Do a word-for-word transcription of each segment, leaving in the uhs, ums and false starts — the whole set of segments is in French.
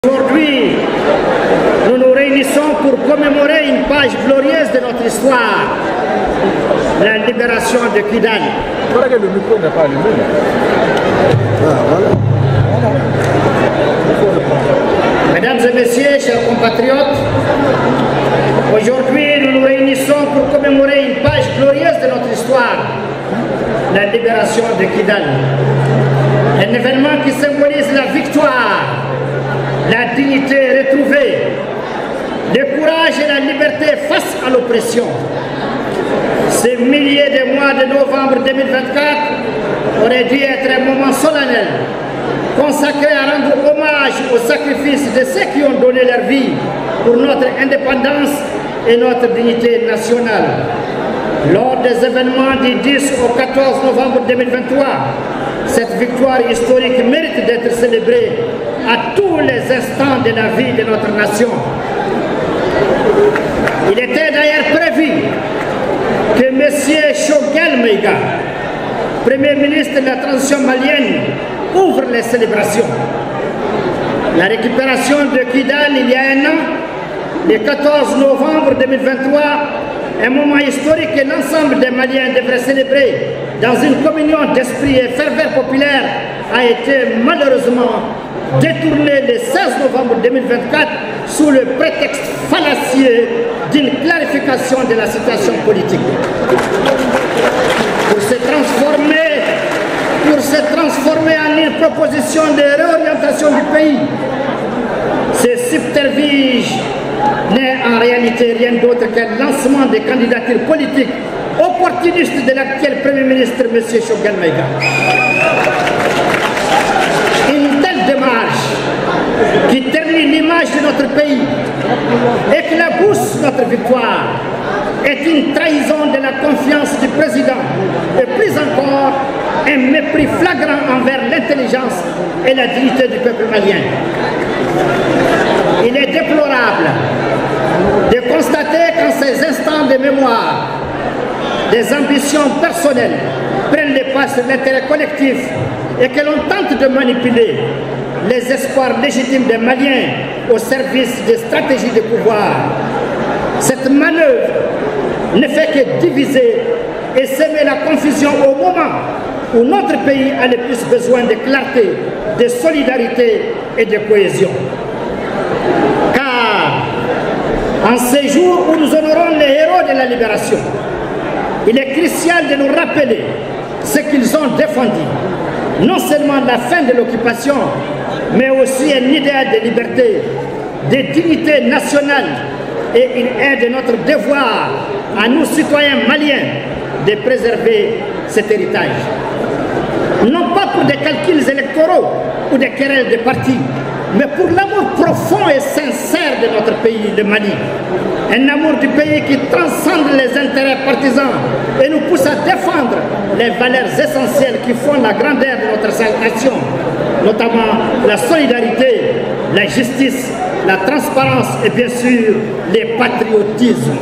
Aujourd'hui, nous nous réunissons pour commémorer une page glorieuse de notre histoire, la libération de Kidal. Voilà que le micro n'est pas allumé. Ah, voilà. Mesdames et messieurs, chers compatriotes, aujourd'hui nous nous réunissons pour commémorer une page glorieuse de notre histoire, la libération de Kidal. Un événement qui symbolise la victoire, la dignité retrouvée, le courage et la liberté face à l'oppression. Ces milliers de mois de novembre deux mille vingt-quatre auraient dû être un moment solennel, consacré à rendre hommage au sacrifice de ceux qui ont donné leur vie pour notre indépendance et notre dignité nationale. Lors des événements du dix au quatorze novembre deux mille vingt-trois, cette victoire historique mérite d'être célébrée à tous les instants de la vie de notre nation. Il était d'ailleurs prévu que M. Choguel Maïga, Premier ministre de la transition malienne, ouvre les célébrations. La récupération de Kidal il y a un an, le quatorze novembre deux mille vingt-trois, un moment historique que l'ensemble des Maliens devraient célébrer dans une communion d'esprit et ferveur populaire, a été malheureusement détourné le seize novembre deux mille vingt-quatre sous le prétexte fallacieux d'une clarification de la situation politique. Pour se transformer, pour se transformer en une proposition de réorientation du pays, ce subterfuge n'est en réalité rien d'autre qu'un lancement des candidatures politiques opportunistes de l'actuel Premier ministre, M. Choguel Maïga. Une telle démarche qui ternit l'image de notre pays, éclabousse notre victoire, est une trahison de la confiance du président et plus encore un mépris flagrant envers l'intelligence et la dignité du peuple malien. Il est déplorable de constater qu'en ces instants de mémoire, des ambitions personnelles prennent les pas sur l'intérêt collectif et que l'on tente de manipuler les espoirs légitimes des Maliens au service des stratégies de pouvoir. Cette manœuvre ne fait que diviser et semer la confusion au moment où notre pays a le plus besoin de clarté, de solidarité et de cohésion. Car en ces jours où nous honorons les héros de la libération, il est crucial de nous rappeler ce qu'ils ont défendu, non seulement la fin de l'occupation, mais aussi un idéal de liberté, de dignité nationale, et il est de notre devoir à nous citoyens maliens de préserver cet héritage. Non pas pour des calculs électoraux ou des querelles de partis, mais pour l'amour profond et sincère de notre pays, le Mali. Un amour du pays qui transcende les intérêts partisans et nous pousse à défendre les valeurs essentielles qui font la grandeur de notre nation, notamment la solidarité, la justice, la transparence et bien sûr le patriotisme.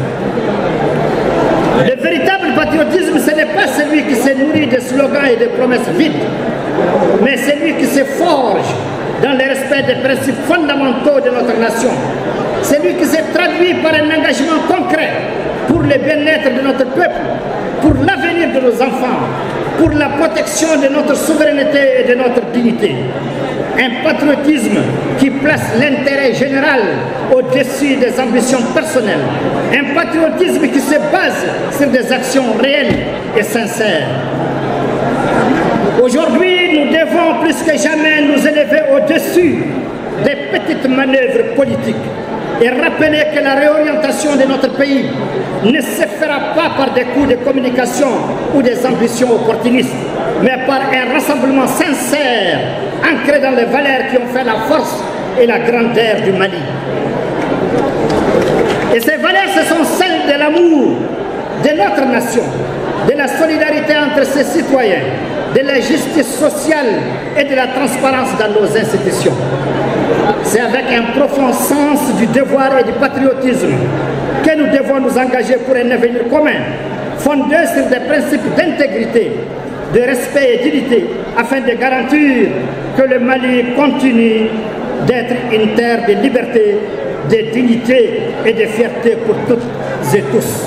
Le véritable patriotisme, ce n'est pas celui qui se nourrit de slogans et de promesses vides, mais celui qui se forge dans le respect des principes fondamentaux de notre nation. Celui qui se traduit par un engagement concret pour le bien-être de notre peuple, pour l'avenir de nos enfants, pour la protection de notre souveraineté et de notre dignité. Un patriotisme qui place l'intérêt général au-dessus des ambitions personnelles. Un patriotisme qui se base sur des actions réelles et sincères. Aujourd'hui, nous devons plus que jamais nous élever au-dessus des petites manœuvres politiques et rappeler que la réorientation de notre pays ne se fera pas par des coups de communication ou des ambitions opportunistes, mais par un rassemblement sincère, ancré dans les valeurs qui ont fait la force et la grandeur du Mali. Et ces valeurs, ce sont celles de l'amour de notre nation, de la solidarité entre ses citoyens, de la justice sociale et de la transparence dans nos institutions. C'est avec un profond sens du devoir et du patriotisme que nous devons nous engager pour un avenir commun, fondé sur des principes d'intégrité, de respect et d'unité, afin de garantir que le Mali continue d'être une terre de liberté, de dignité et de fierté pour toutes et tous.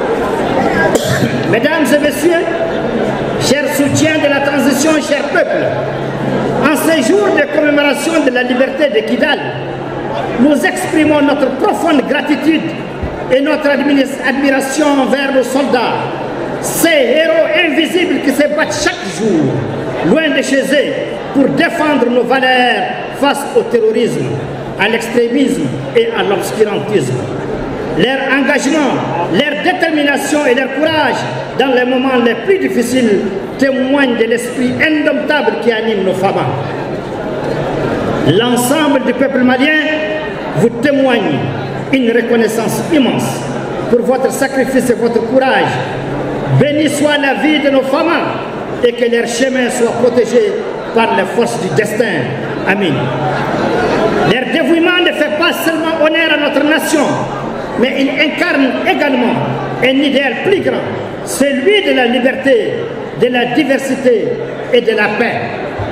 Mesdames et messieurs, chers soutiens de la transition, chers peuples, en ces jours de commémoration de la liberté de Kidal, nous exprimons notre profonde gratitude et notre admiration envers nos soldats, ces héros invisibles qui se battent chaque jour, loin de chez eux, pour défendre nos valeurs face au terrorisme, à l'extrémisme et à l'obscurantisme. Leur engagement, leur détermination et leur courage dans les moments les plus difficiles témoignent de l'esprit indomptable qui anime nos femmes. L'ensemble du peuple malien vous témoigne une reconnaissance immense pour votre sacrifice et votre courage. Béni soit la vie de nos femmes et que leur chemin soit protégé par les forces du destin. Amen. Leur dévouement ne fait pas seulement honneur à notre nation, mais il incarne également un idéal plus grand, celui de la liberté, de la diversité et de la paix.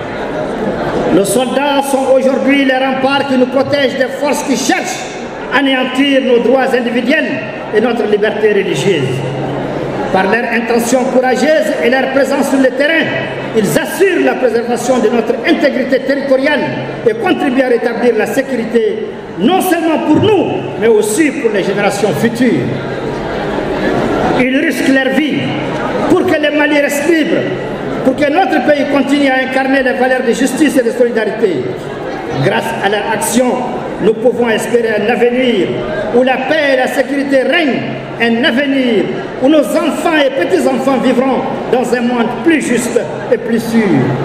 Nos soldats sont aujourd'hui les remparts qui nous protègent des forces qui cherchent à anéantir nos droits individuels et notre liberté religieuse. Par leur intention courageuse et leur présence sur le terrain, ils assurent la préservation de notre intégrité territoriale et contribuent à rétablir la sécurité, non seulement pour nous, mais aussi pour les générations futures. Ils risquent leur vie pour que le Mali reste libre, pour que notre pays continue à incarner les valeurs de justice et de solidarité. Grâce à leur action, nous pouvons espérer un avenir où la paix et la sécurité règnent, un avenir où nos enfants et petits-enfants vivront dans un monde plus juste et plus sûr.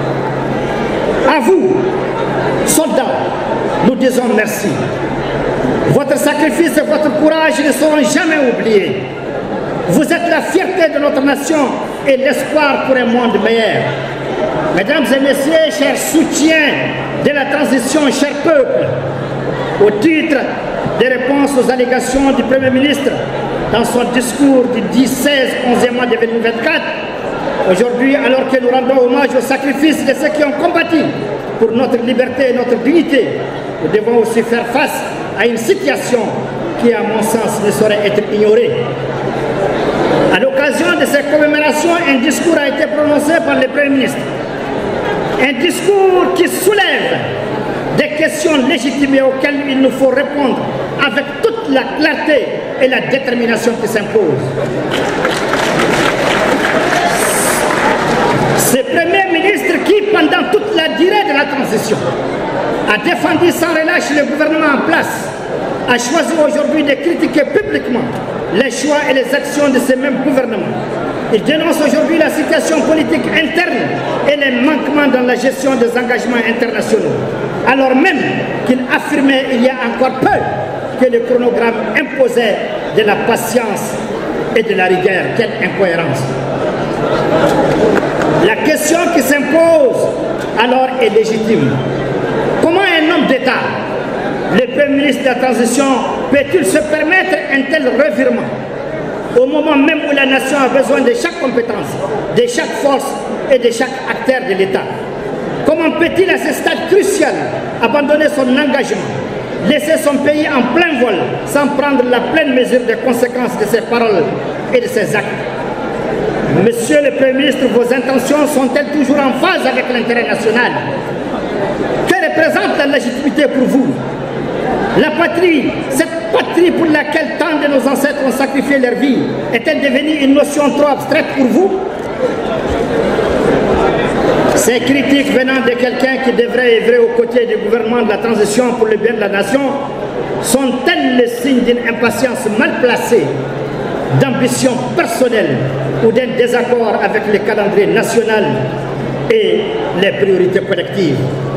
À vous, soldats, nous disons merci. Votre sacrifice et votre courage ne seront jamais oubliés. Vous êtes la fierté de notre nation et l'espoir pour un monde meilleur. Mesdames et messieurs, chers soutiens de la transition, chers peuples, au titre des réponses aux allégations du Premier ministre dans son discours du dix seize onzième mois de deux mille vingt-quatre, aujourd'hui, alors que nous rendons hommage au sacrifice de ceux qui ont combattu pour notre liberté et notre dignité, nous devons aussi faire face à une situation qui, à mon sens, ne saurait être ignorée. À l'occasion de ces commémorations, un discours a été prononcé par le Premier ministre. Un discours qui soulève des questions légitimes auxquelles il nous faut répondre avec toute la clarté et la détermination qui s'imposent. Ce Premier ministre qui, pendant toute la durée de la transition, a défendu sans relâche le gouvernement en place, a choisi aujourd'hui de critiquer publiquement les choix et les actions de ce même gouvernement. Il dénonce aujourd'hui la situation politique interne et les manquements dans la gestion des engagements internationaux, alors même qu'il affirmait il y a encore peu que le chronogramme imposait de la patience et de la rigueur. Quelle incohérence! La question qui s'impose alors est légitime. Comment un homme d'État, le Premier ministre de la Transition, peut-il se permettre un tel revirement au moment même où la nation a besoin de chaque compétence, de chaque force et de chaque acteur de l'État? Comment peut-il à ce stade crucial abandonner son engagement, laisser son pays en plein vol sans prendre la pleine mesure des conséquences de ses paroles et de ses actes? Monsieur le Premier ministre, vos intentions sont-elles toujours en phase avec l'intérêt national? Que représente la légitimité pour vous? La patrie, cette patrie pour laquelle tant de nos ancêtres ont sacrifié leur vie, est-elle devenue une notion trop abstraite pour vous? Ces critiques venant de quelqu'un qui devrait œuvrer aux côtés du gouvernement de la transition pour le bien de la nation sont-elles le signe d'une impatience mal placée, d'ambition personnelle ou d'un désaccord avec le calendrier national et les priorités collectives?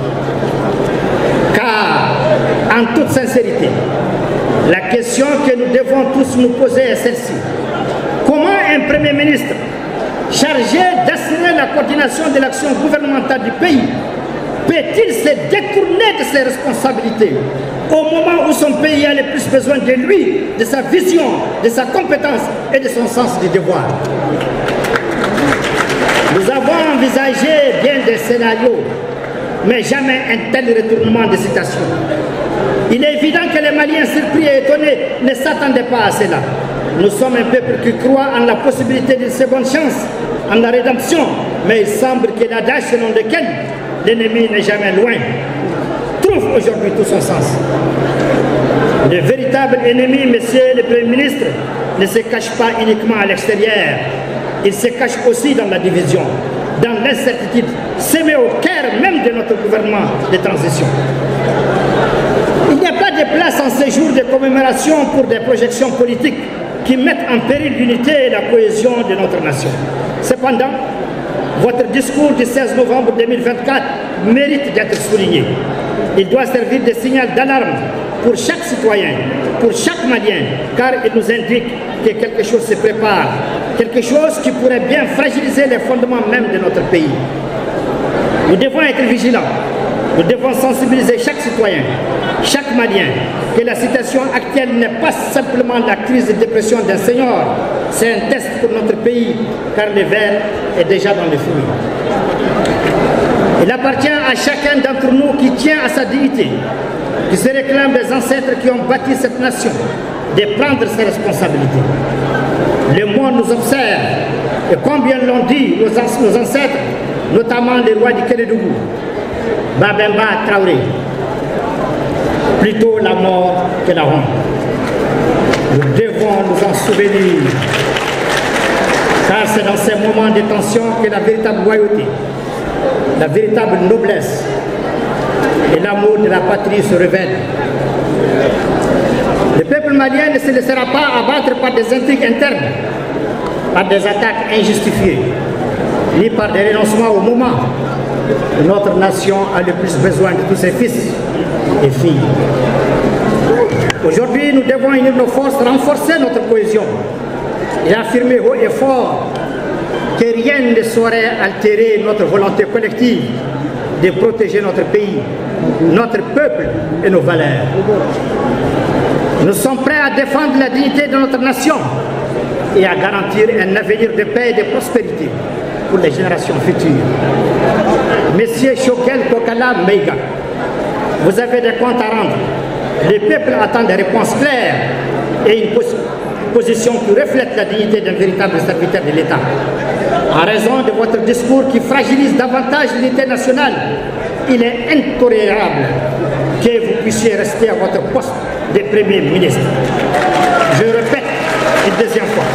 Car, en toute sincérité, la question que nous devons tous nous poser est celle-ci. Comment un Premier ministre chargé d'assurer la coordination de l'action gouvernementale du pays peut-il se détourner de ses responsabilités au moment où son pays a le plus besoin de lui, de sa vision, de sa compétence et de son sens du devoir? Nous avons envisagé bien des scénarios mais jamais un tel retournement de situation. Il est évident que les Maliens surpris et étonnés ne s'attendaient pas à cela. Nous sommes un peuple qui croit en la possibilité d'une seconde chance, en la rédemption, mais il semble que l'adage selon lequel l'ennemi n'est jamais loin trouve aujourd'hui tout son sens. Le véritable ennemi, monsieur le Premier ministre, ne se cache pas uniquement à l'extérieur, il se cache aussi dans la division, dans l'incertitude semée au cœur même de notre gouvernement de transition. Il n'y a pas de place en ces jours de commémoration pour des projections politiques qui mettent en péril l'unité et la cohésion de notre nation. Cependant, votre discours du seize novembre deux mille vingt-quatre mérite d'être souligné. Il doit servir de signal d'alarme pour chaque citoyen, pour chaque Malien, car il nous indique que quelque chose se prépare, quelque chose qui pourrait bien fragiliser les fondements même de notre pays. Nous devons être vigilants, nous devons sensibiliser chaque citoyen, chaque Malien, que la situation actuelle n'est pas simplement la crise de dépression d'un senior, c'est un test pour notre pays, car le verre est déjà dans les fruits. Il appartient à chacun d'entre nous qui tient à sa dignité, qui se réclame des ancêtres qui ont bâti cette nation, de prendre ses responsabilités. Le monde nous observe, et combien l'ont dit nos, nos ancêtres, notamment les rois du Kérédougou, Babemba Traoré, plutôt la mort que la honte. Nous devons nous en souvenir, car c'est dans ces moments de tension que la véritable loyauté, la véritable noblesse et l'amour de la patrie se révèlent. Le peuple malien ne se laissera pas abattre par des intrigues internes, par des attaques injustifiées, ni par des renoncements au moment où notre nation a le plus besoin de tous ses fils et filles. Aujourd'hui, nous devons unir nos forces, renforcer notre cohésion et affirmer haut et fort que rien ne saurait altérer notre volonté collective de protéger notre pays, notre peuple et nos valeurs. Nous sommes prêts à défendre la dignité de notre nation et à garantir un avenir de paix et de prospérité pour les générations futures. Monsieur Choguel Kokala Meiga, vous avez des comptes à rendre. Le peuple attend des réponses claires et une position qui reflète la dignité d'un véritable serviteur de l'État. En raison de votre discours qui fragilise davantage l'unité nationale, il est intolérable que vous puissiez rester à votre poste de Premier ministre. Je répète une deuxième fois.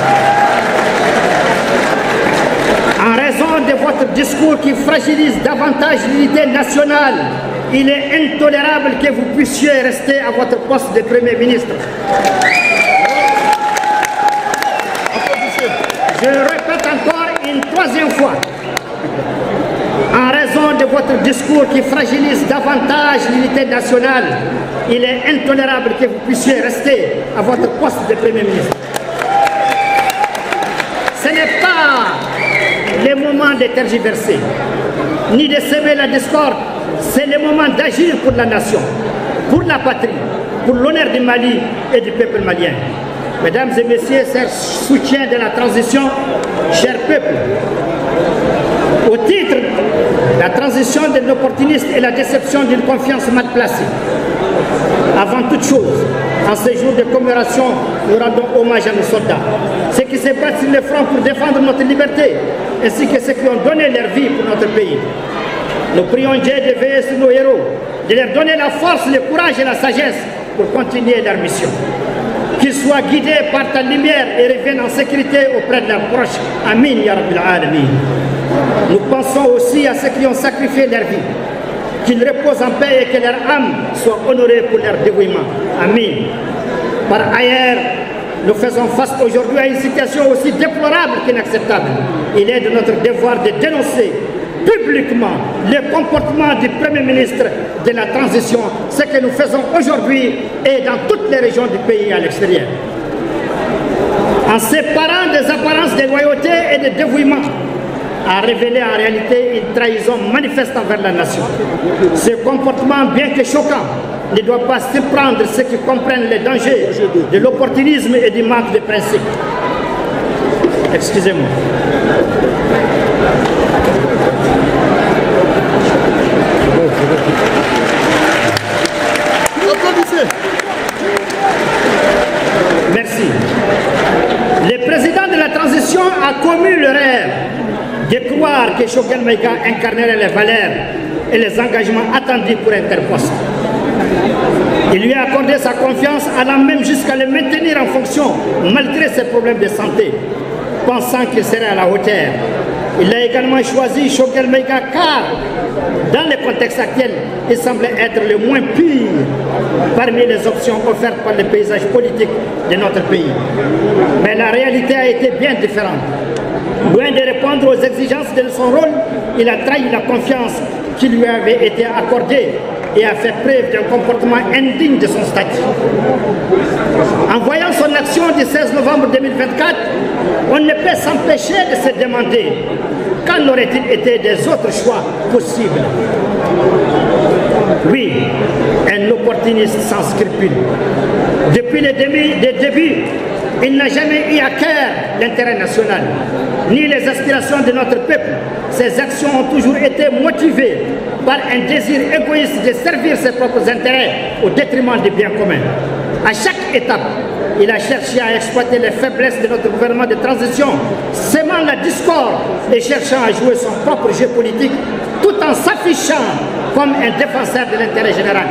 En raison de votre discours qui fragilise davantage l'unité nationale, il est intolérable que vous puissiez rester à votre poste de Premier ministre. Je répète encore une troisième fois. En raison de votre discours qui fragilise davantage l'unité nationale, il est intolérable que vous puissiez rester à votre poste de Premier ministre. Ce n'est pas le moment de tergiverser, ni de semer la discorde. C'est le moment d'agir pour la nation, pour la patrie, pour l'honneur du Mali et du peuple malien. Mesdames et messieurs, chers soutiens de la transition, chers peuples, au titre de la transition de l'opportunisme et la déception d'une confiance mal placée, avant toute chose, en ces jours de commémoration, nous rendons hommage à nos soldats, ceux qui se battent sur le front pour défendre notre liberté, ainsi que ceux qui ont donné leur vie pour notre pays. Nous prions Dieu de veiller sur nos héros, de leur donner la force, le courage et la sagesse pour continuer leur mission. Qu'ils soient guidés par ta lumière et reviennent en sécurité auprès de leurs proches. Amin, ya Rabbil Alamin. Nous pensons aussi à ceux qui ont sacrifié leur vie. Qu'ils reposent en paix et que leur âme soit honorée pour leur dévouement. Amin. Par ailleurs, nous faisons face aujourd'hui à une situation aussi déplorable qu'inacceptable. Il est de notre devoir de dénoncer publiquement le comportement du Premier ministre de la transition, ce que nous faisons aujourd'hui et dans toutes les régions du pays à l'extérieur. En séparant des apparences de loyauté et de dévouement, a révélé en réalité une trahison manifeste envers la nation. Ce comportement, bien que choquant, ne doit pas surprendre ceux qui comprennent les dangers de l'opportunisme et du manque de principe. Excusez-moi. Merci. Le président de la transition a commis le rêve de croire que Choguel Maïga incarnerait les valeurs et les engagements attendus pour Interposte. Il lui a accordé sa confiance, allant même jusqu'à le maintenir en fonction malgré ses problèmes de santé, pensant qu'il serait à la hauteur. Il a également choisi Choguel Maïga car, dans le contexte actuel, il semblait être le moins pire parmi les options offertes par le paysage politique de notre pays. Mais la réalité a été bien différente. Loin de répondre aux exigences de son rôle, il a trahi la confiance qui lui avait été accordée et a fait preuve d'un comportement indigne de son statut. En voyant son action du seize novembre deux mille vingt-quatre, on ne peut s'empêcher de se demander qu'en aurait-il été des autres choix possibles. Oui, un opportuniste sans scrupules. Depuis le début, le début il n'a jamais eu à cœur l'intérêt national, ni les aspirations de notre peuple. Ses actions ont toujours été motivées par un désir égoïste de servir ses propres intérêts au détriment du bien commun. À chaque étape, il a cherché à exploiter les faiblesses de notre gouvernement de transition, sémant la discorde et cherchant à jouer son propre jeu politique, tout en s'affichant comme un défenseur de l'intérêt général.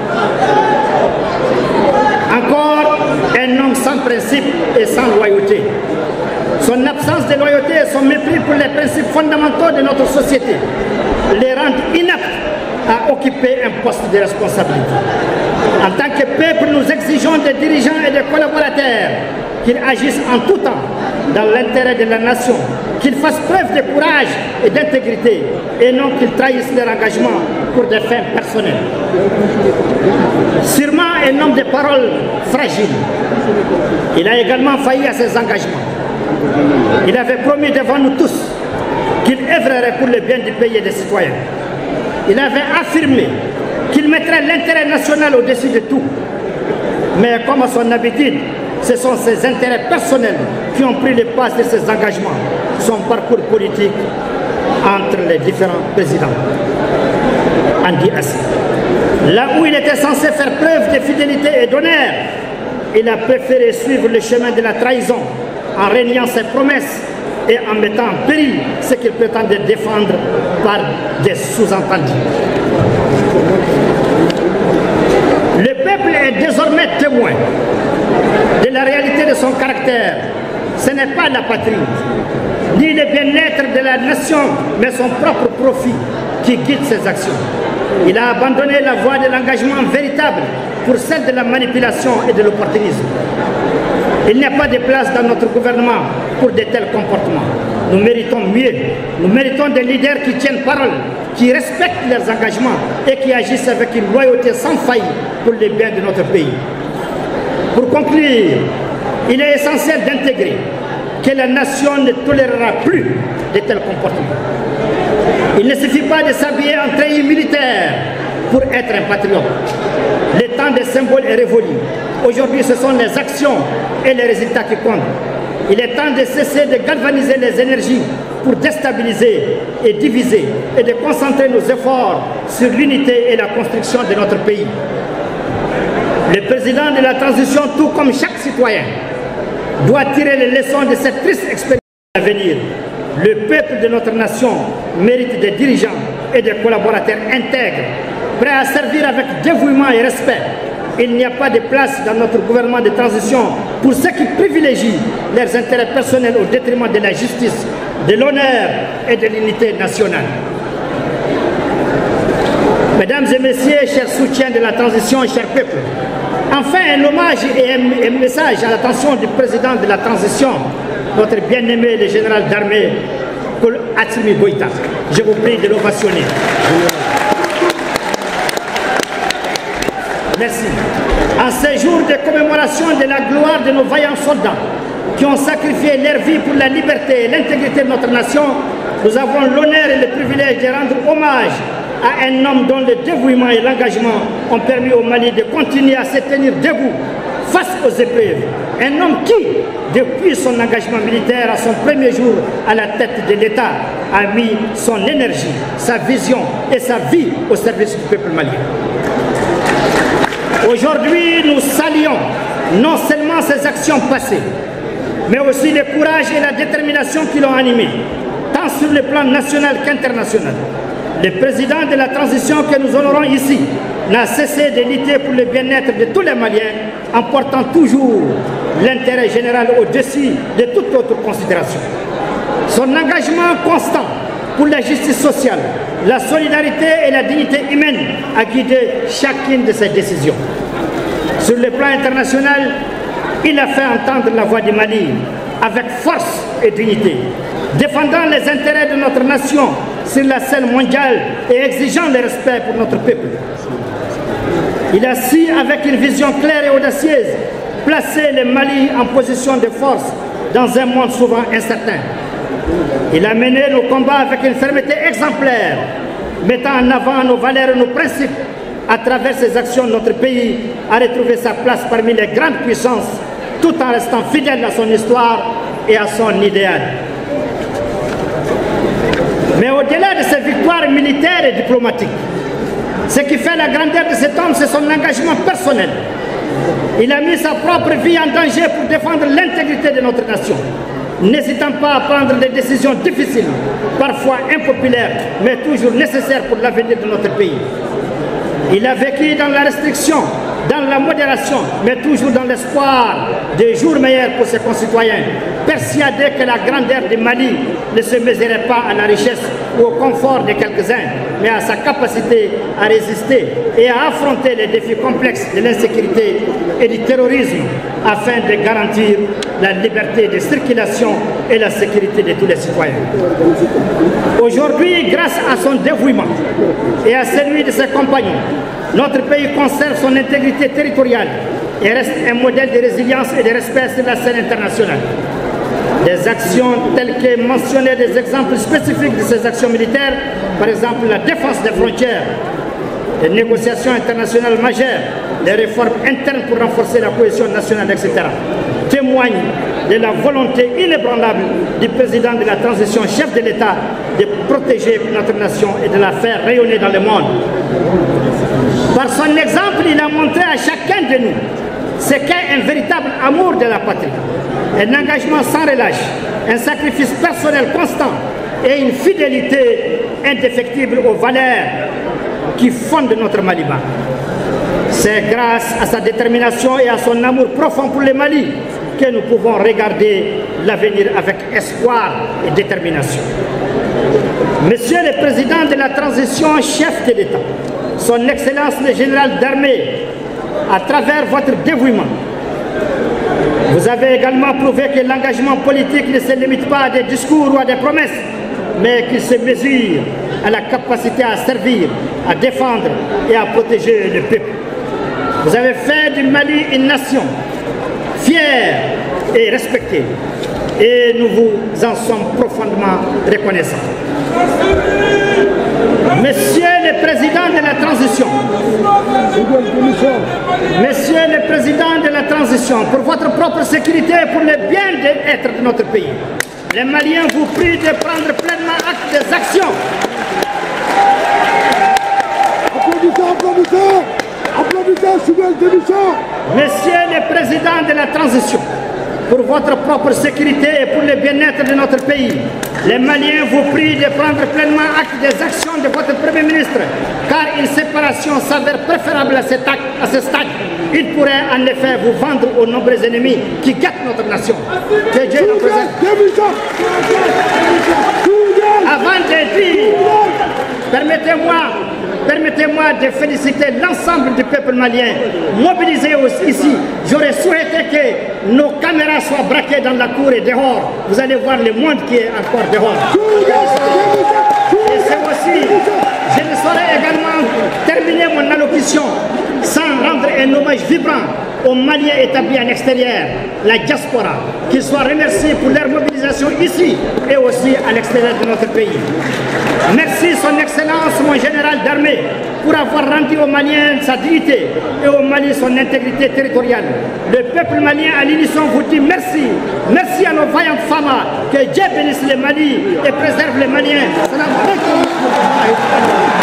Encore un homme sans principe et sans loyauté. Son absence de loyauté et son mépris pour les principes fondamentaux de notre société les rendent inaptes à occuper un poste de responsabilité. En tant que peuple, nous exigeons des dirigeants et des collaborateurs qu'ils agissent en tout temps dans l'intérêt de la nation, qu'ils fassent preuve de courage et d'intégrité et non qu'ils trahissent leur engagement pour des fins personnelles. Sûrement un homme de parole fragile, il a également failli à ses engagements. Il avait promis devant nous tous qu'il œuvrerait pour le bien du pays et des citoyens. Il avait affirmé qu'il mettrait l'intérêt national au-dessus de tout. Mais comme à son habitude, ce sont ses intérêts personnels qui ont pris le pas de ses engagements, son parcours politique entre les différents présidents. En dit assez. Là où il était censé faire preuve de fidélité et d'honneur, il a préféré suivre le chemin de la trahison en régnant ses promesses et en mettant en péril ce qu'il prétendait défendre par des sous-entendus. Le peuple est désormais témoin de la réalité de son caractère. Ce n'est pas la patrie, ni le bien-être de la nation, mais son propre profit qui guide ses actions. Il a abandonné la voie de l'engagement véritable pour celle de la manipulation et de l'opportunisme. Il n'y a pas de place dans notre gouvernement pour de tels comportements. Nous méritons mieux. Nous méritons des leaders qui tiennent parole, qui respectent leurs engagements et qui agissent avec une loyauté sans faille pour le bien de notre pays. Pour conclure, il est essentiel d'intégrer que la nation ne tolérera plus de tels comportements. Il ne suffit pas de s'habiller en treillis militaire pour être un patriote. Le temps des symboles est révolu. Aujourd'hui, ce sont les actions et les résultats qui comptent. Il est temps de cesser de galvaniser les énergies pour déstabiliser et diviser et de concentrer nos efforts sur l'unité et la construction de notre pays. Le président de la transition, tout comme chaque citoyen, doit tirer les leçons de cette triste expérience à venir. Le peuple de notre nation mérite des dirigeants et des collaborateurs intègres, prêts à servir avec dévouement et respect. Il n'y a pas de place dans notre gouvernement de transition pour ceux qui privilégient leurs intérêts personnels au détriment de la justice, de l'honneur et de l'unité nationale. Mesdames et messieurs, chers soutiens de la transition et chers peuples, enfin un hommage et un, un message à l'attention du président de la transition, notre bien-aimé le général d'armée, Paul Assimi Goïta. Je vous prie de l'ovationner. Merci. En ces jours de commémoration de la gloire de nos vaillants soldats qui ont sacrifié leur vie pour la liberté et l'intégrité de notre nation, nous avons l'honneur et le privilège de rendre hommage à un homme dont le dévouement et l'engagement ont permis au Mali de continuer à se tenir debout face aux épreuves. Un homme qui, depuis son engagement militaire à son premier jour à la tête de l'État, a mis son énergie, sa vision et sa vie au service du peuple malien. Aujourd'hui, nous saluons non seulement ses actions passées, mais aussi le courage et la détermination qui l'ont animé, tant sur le plan national qu'international. Le président de la transition que nous honorons ici n'a cessé de lutter pour le bien-être de tous les Maliens en portant toujours l'intérêt général au-dessus de toute autre considération. Son engagement constant pour la justice sociale, la solidarité et la dignité humaine a guidé chacune de ses décisions. Sur le plan international, il a fait entendre la voix du Mali avec force et dignité, défendant les intérêts de notre nation sur la scène mondiale et exigeant le respect pour notre peuple. Il a su, avec une vision claire et audacieuse, placer le Mali en position de force dans un monde souvent incertain. Il a mené nos combats avec une fermeté exemplaire, mettant en avant nos valeurs et nos principes. À travers ses actions, notre pays a retrouvé sa place parmi les grandes puissances, tout en restant fidèle à son histoire et à son idéal. Mais au-delà de ses victoires militaires et diplomatiques, ce qui fait la grandeur de cet homme, c'est son engagement personnel. Il a mis sa propre vie en danger pour défendre l'intégrité de notre nation, n'hésitant pas à prendre des décisions difficiles, parfois impopulaires, mais toujours nécessaires pour l'avenir de notre pays. Il a vécu dans la restriction, dans la modération, mais toujours dans l'espoir de jours meilleurs pour ses concitoyens, persuadé que la grandeur du Mali ne se mesurait pas à la richesse ou au confort de quelques-uns, mais à sa capacité à résister et à affronter les défis complexes de l'insécurité et du terrorisme afin de garantir la liberté de circulation et la sécurité de tous les citoyens. Aujourd'hui, grâce à son dévouement et à celui de ses compagnons, notre pays conserve son intégrité territoriale et reste un modèle de résilience et de respect sur la scène internationale. Des actions telles que mentionner des exemples spécifiques de ces actions militaires, par exemple la défense des frontières, les négociations internationales majeures, les réformes internes pour renforcer la cohésion nationale, et cetera, témoignent de la volonté inébranlable du président de la transition, chef de l'État, de protéger notre nation et de la faire rayonner dans le monde. Par son exemple, il a montré à chacun de nous ce qu'est un véritable amour de la patrie, un engagement sans relâche, un sacrifice personnel constant et une fidélité indéfectible aux valeurs qui fondent notre Maliban. C'est grâce à sa détermination et à son amour profond pour le Mali que nous pouvons regarder l'avenir avec espoir et détermination. Monsieur le Président de la transition, chef de l'État, Son Excellence le Général d'armée, à travers votre dévouement, vous avez également prouvé que l'engagement politique ne se limite pas à des discours ou à des promesses, mais qu'il se mesure à la capacité à servir, à défendre et à protéger le peuple. Vous avez fait du Mali une nation fière et respectée, et nous vous en sommes profondément reconnaissants. Monsieur le Président de la transition, Monsieur le Président de la transition, pour votre propre sécurité et pour le bien-être de notre pays, les Maliens vous prient de prendre pleinement acte des actions. Applaudissons, applaudissons, applaudissons, Choubel Démission. Monsieur le Président de la transition, pour votre propre sécurité et pour le bien-être de notre pays, les Maliens vous prient de prendre pleinement acte des actions de votre Premier ministre, car une séparation s'avère préférable à cet acte, à ce stade. Il pourrait en effet vous vendre aux nombreux ennemis qui guettent notre nation. Que Dieu nous préserve. Avant de dire, permettez-moi Permettez-moi de féliciter l'ensemble du peuple malien mobilisé ici. J'aurais souhaité que nos caméras soient braquées dans la cour et dehors. Vous allez voir le monde qui est encore dehors. Et c'est aussi, je ne saurais également terminer mon allocution sans rendre un hommage vibrant aux Maliens établis à l'extérieur, la diaspora, qu'ils soient remerciés pour leur mobilisation ici et aussi à l'extérieur de notre pays. Merci son Excellence, mon général d'armée, pour avoir rendu aux Maliens sa dignité et au Mali son intégrité territoriale. Le peuple malien à l'unisson vous dit merci. Merci à nos vaillantes femmes. Que Dieu bénisse le Mali et préserve les Maliens. Salam alaikum.